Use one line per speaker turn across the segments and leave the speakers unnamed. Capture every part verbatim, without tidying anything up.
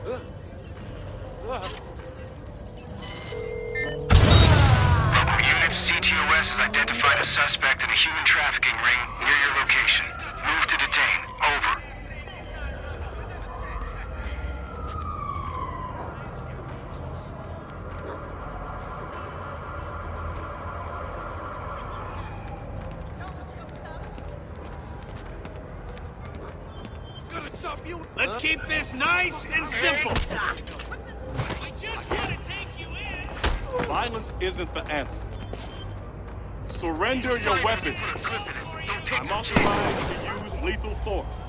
Local units, C T O S has identified a suspect in a human trafficking ring near your location. Move to detain. Over.
Let's keep this nice and simple. I just want to take you in.
Violence isn't the answer. Surrender your weapons. I'm authorized to use lethal force.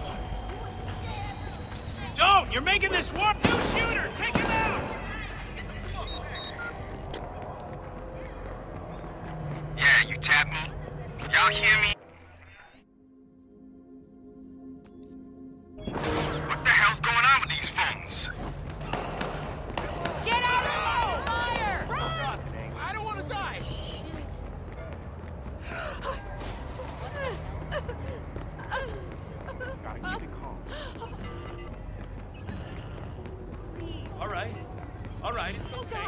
Don't! You're making this warp. New shooter! Take him out!
Yeah, you tap me. Y'all hear me? What the hell's going on with these phones?
Get out of the fire!
Run! I don't want to die!
Gotta keep it calm.
All right. All right, it's okay.